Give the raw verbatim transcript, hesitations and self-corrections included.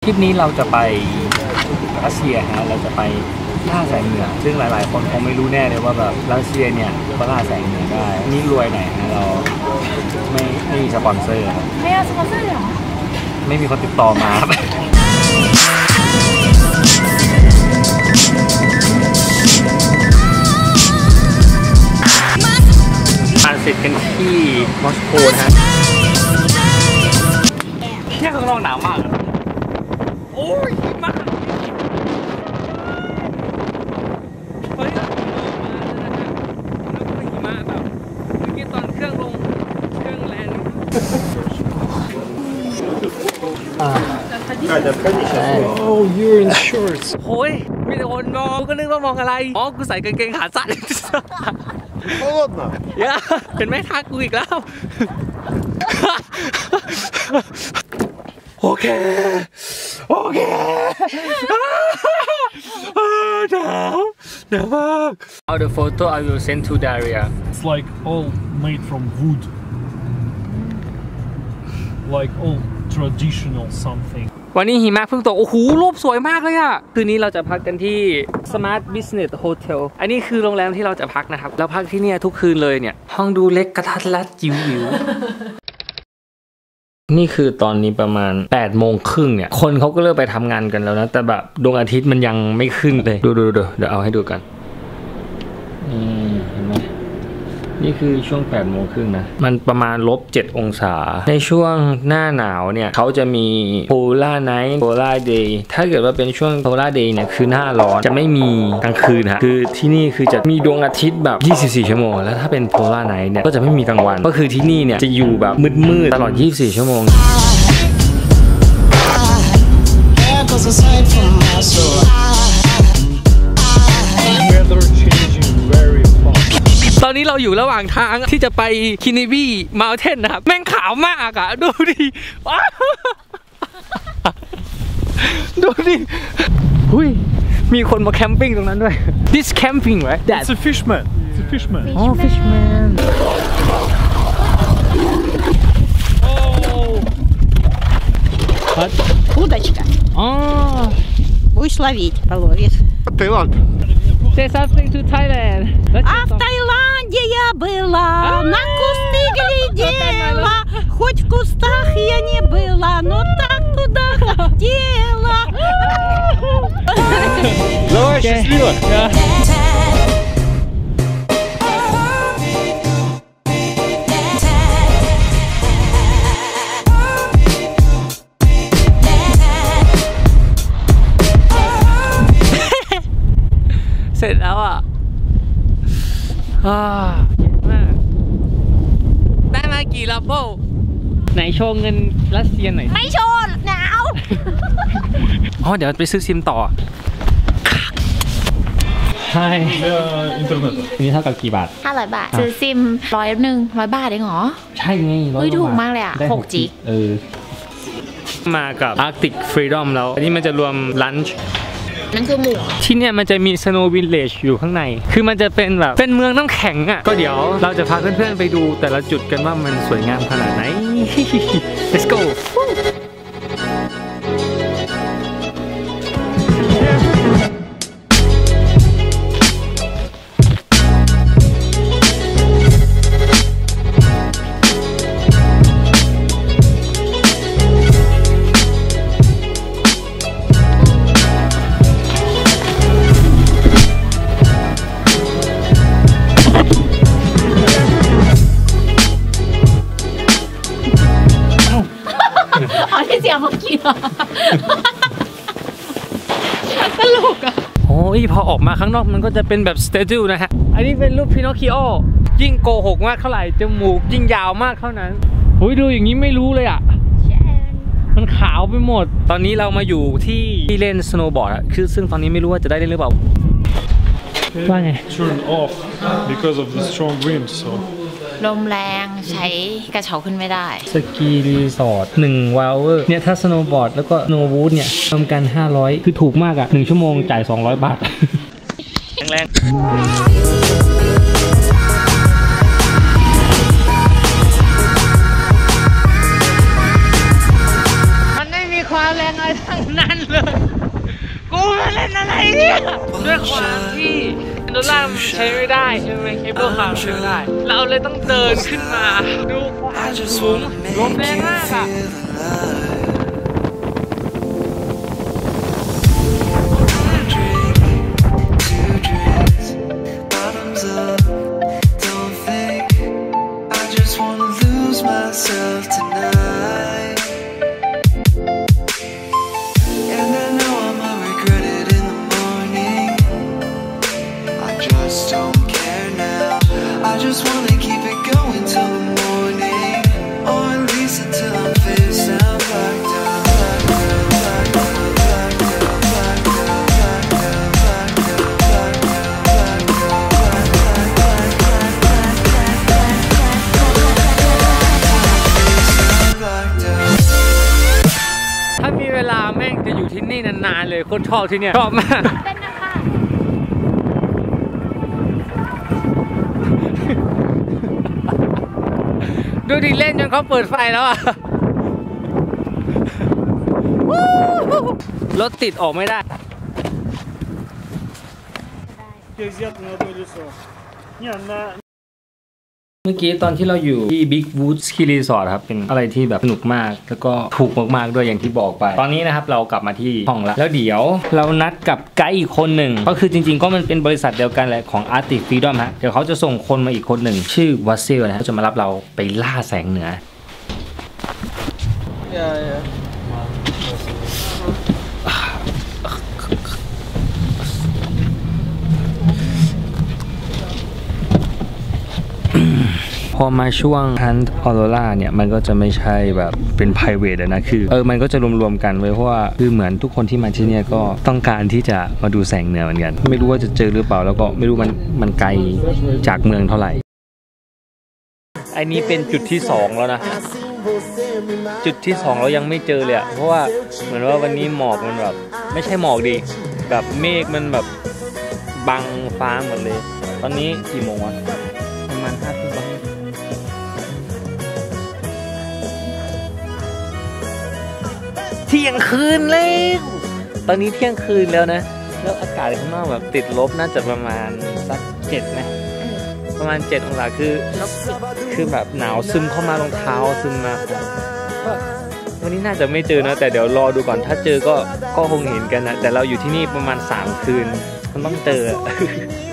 ทริปนี้เราจะไปรัสเซียฮะเราจะไปล่าแสงเหนือซึ่งหลายๆคนคงไม่รู้แน่เลยว่าแบบรัสเซียเนี่ยก็ล่าแสงเหนือได้นี่รวยไหนฮะเราไม่ไม่มีสปอนเซอร์ครับไม่เอาสปอนเซอร์หรอไม่มีคนติดต่อมาครับอ่านเสร็จกันที่มอสโกนะฮะเนี่ยข้างนอกหนาวมากโอ้ยมากเฮ้ยมาแล้วก็หิมะแบบเมื่อกี้ตอนเครื่องลงเครื่องแลนด์Oh, you're in shorts. โอ้ยมีแต่คนมองก็นึกว่ามองอะไรอ๋อกูใส่กางเกงขาสั้นХолодно. เห็นไหมทักกูอีกแล้วโอเคโอเคหนาวหนาวมาก How the photo I will send to Daria. It's like all made from wood. Like all traditional something. วันนี้หิมะเพิ่งตกโอ้โหรูปสวยมากเลยอะคืนนี้เราจะพักกันที่ Smart Business Hotel อันนี้คือโรงแรมที่เราจะพักนะครับเราพักที่นี่ทุกคืนเลยเนี่ยห้องดูเล็กกระทัดรัดจิ๋วหิวนี่คือตอนนี้ประมาณแปดโมงครึ่งเนี่ยคนเขาก็เริ่มไปทำงานกันแล้วนะแต่แบบดวงอาทิตย์มันยังไม่ขึ้นเลยดูดูดูเดี๋ยวเอาให้ดูกันนี่เห็นไหมนี่คือช่วงแปดโมงครึ่งนะมันประมาณลบเจ็ดองศาในช่วงหน้าหนาวเนี่ยเขาจะมี Polar Night Polar Day ถ้าเกิดว่าเป็นช่วง Polar Day เนี่ยคือหน้าร้อนจะไม่มีกลางคืนฮะคือที่นี่คือจะมีดวงอาทิตย์แบบยี่สิบสี่ชั่วโมงแล้วถ้าเป็น Polar Night เนี่ยก็จะไม่มีกลางวันก็คือที่นี่เนี่ยจะอยู่แบบมืดๆตลอดยี่สิบสี่ชั่วโมงตอนนี้เราอยู่ระหว่างทางที่จะไปคินิบีมาลเทนนะครับแม่งขาวมากอะดูดิดูดิหุยมีคนมาแคมปิ้งตรงนั้นด้วย This camping right It's a fishman It's a fishman Oh fishman Oh What Удочка Oh Будешь ловить, половишь Таиланд Say something to Thailand А в Таиланде я была, на кусты глядела, хоть в кустах я не была, но так туда хотела. Давай, счастливо! เสร็จแล้วอ่ะได้มากี่ลับเบิ้ลไหนโชว์เงินรัสเซียหน่อยไม่โชว์หนาวอ๋อเดี๋ยวไปซื้อซิมต่อใช่อินเทอร์เน็ตนี่เท่ากับกี่บาทห้าร้อยบาทซื้อซิมร้อยหนึ่งร้อยบาทเองเหรอใช่ไงร้อยถูกมากเลยอ่ะหกจิกเออมากับ Arctic Freedom แล้วอันนี้มันจะรวมลันช์นั่นคือหมู่ที่เนี่ยมันจะมี Snow Village อยู่ข้างในคือมันจะเป็นแบบเป็นเมืองน้ำแข็งอ่ะก็เดี๋ยวเราจะพาเพื่อนๆไปดูแต่ละจุดกันว่ามันสวยงามขนาดไหน Let's go เสียงเมื่อกี้ตลกอ่ะโอ้ยพอออกมาข้างนอกมันก็จะเป็นแบบสเตจูนะฮะอันนี้เป็นรูปพินอคคิโอยิ่งโกหกมากเท่าไหร่จมูกยิ่งยาวมากเท่านั้นโอ้ยดูอย่างนี้ไม่รู้เลยอ่ะมันขาวไปหมดตอนนี้เรามาอยู่ที่ที่เล่นสโนว์บอร์ดอะคือซึ่งตอนนี้ไม่รู้ว่าจะได้เล่นหรือเปล่าว่าไง Turn off because of the strong wind so ลมแรงใช้กระเช้าขึ้นไม่ได้สกีรีสอร์ทหนึ่งวาลเวอร์เนี่ยถ้าสโนว์บอร์ดแล้วก็สโนว์วูดเนี่ยรวมกันห้าร้อยคือถูกมากอ่ะหนึ่งชั่วโมงจ่ายสองร้อยบาทแรงมันไม่มีความแรงอะไรทั้งนั้นเลยกูมาเล่นอะไรเนี่ยด้วยความที่โดล่ามันใช้ไม่ได้ใช่ไหมเคเบิลคาร์ใช้ไม่ได้เราเลยต้องเดินขึ้นมาดูความสูงลมแรงมากอะ myself tonight, and I know I'ma regret it in the morning. I just don't care now. I just wanna keep it going till the morning, or at least until I'm face down, back down, back down, back down, back down, back down, back down, back down, back down, back down, back down. ถ้ามีเวลาแม่งจะอยู่ที่นี่นานๆเลยโคตรชอบที่เนี่ยชอบมากเป็นนะคะดูดิเล่นจนเขาเปิดไฟแล้วอ่ะรถติดออกไม่ได้เมื่อกี้ตอนที่เราอยู่ที่ Big Wood Ski Resort ครับเป็นอะไรที่แบบสนุกมากแล้วก็ถูกมากๆด้วยอย่างที่บอกไปตอนนี้นะครับเรากลับมาที่ห้องแล้วแล้วเดี๋ยวเรานัดกับไกด์อีกคนหนึ่งก็คือจริงๆก็มันเป็นบริษัทเดียวกันแหละของ Arctic Freedom ฮะเดี๋ยวเขาจะส่งคนมาอีกคนหนึ่งชื่อวัสซิลนะฮะเขาจะมารับเราไปล่าแสงเหนือ Yeah, yeah. พอมาช่วง Hunt Aurora เนี่ยมันก็จะไม่ใช่แบบเป็น private นะคือเออมันก็จะรวมๆกันไว้เพราะว่าคือเหมือนทุกคนที่มาที่นี่ก็ต้องการที่จะมาดูแสงเหนือเหมือนกันไม่รู้ว่าจะเจอหรือเปล่าแล้วก็ไม่รู้มันมันไกลจากเมืองเท่าไหร่ไอ้นี้เป็นจุดที่สองแล้วนะจุดที่สองเรายังไม่เจอเลยอะเพราะว่าเหมือนว่าวันนี้หมอกมันแบบไม่ใช่หมอกดิแบบเมฆมันแบบบังฟ้าหมดเลยตอนนี้กี่โมงวะประมาณห้าทุ่มเที่ยงคืนแล้วตอนนี้เที่ยงคืนแล้วนะแล้วอากาศข้างนอกแบบติดลบน่าจะประมาณสักเจ็ดไหมประมาณเจ็ดองศาคือคือแบบหนาวซึมเข้ามารองเท้าซึมมาวันนี้น่าจะไม่เจอนะแต่เดี๋ยวรอดูก่อนถ้าเจอก็ก็คงเห็นกันนะแต่เราอยู่ที่นี่ประมาณสามคืนมันต้องเจอ